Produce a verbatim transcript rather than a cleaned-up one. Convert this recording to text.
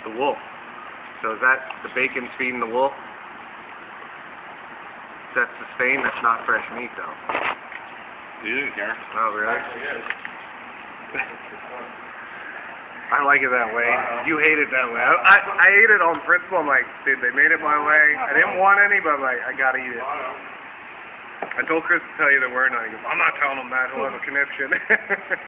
The wolf. So is that the bacon's feeding the wolf? That's the stain. That's not fresh meat, though. You didn't care. Oh, really? I like it that way. You hate it that way. I, I, I ate it on principle. I'm like, dude, they made it my way. I didn't want any, but I'm like, I gotta eat it. I told Chris to tell you the word, and he goes, I'm not telling him that. He'll have a conniption.